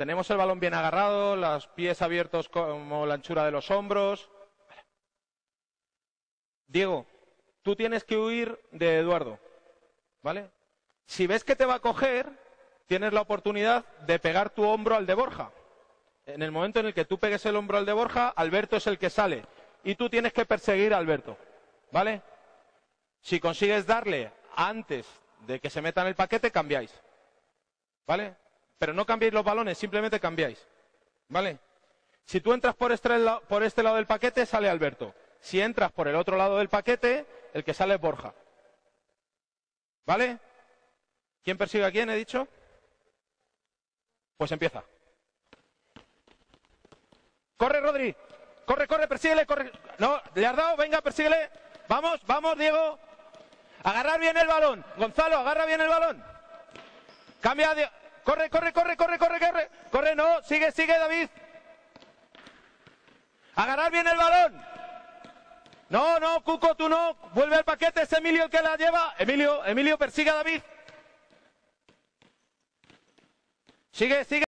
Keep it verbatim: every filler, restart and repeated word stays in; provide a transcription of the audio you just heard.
Tenemos el balón bien agarrado, los pies abiertos como la anchura de los hombros. Vale. Diego, tú tienes que huir de Eduardo, ¿vale? Si ves que te va a coger, tienes la oportunidad de pegar tu hombro al de Borja. En el momento en el que tú pegues el hombro al de Borja, Alberto es el que sale. Y tú tienes que perseguir a Alberto, ¿vale? Si consigues darle antes de que se meta en el paquete, cambiáis, ¿vale? Pero no cambiéis los balones, simplemente cambiáis, ¿vale? Si tú entras por este, por este lado del paquete, sale Alberto. Si entras por el otro lado del paquete, el que sale es Borja, ¿vale? ¿Quién persigue a quién, he dicho? Pues empieza. Corre, Rodri. Corre, corre, persíguele, corre. No, ¿le has dado? Venga, persíguele. Vamos, vamos, Diego. Agarrar bien el balón. Gonzalo, agarra bien el balón. Cambia de... Corre, corre, corre, corre, corre, corre. Corre, no. Sigue, sigue, David. Agarrar bien el balón. No, no, Cuco, tú no. Vuelve al paquete. Es Emilio el que la lleva. Emilio, Emilio, persigue a David. Sigue, sigue.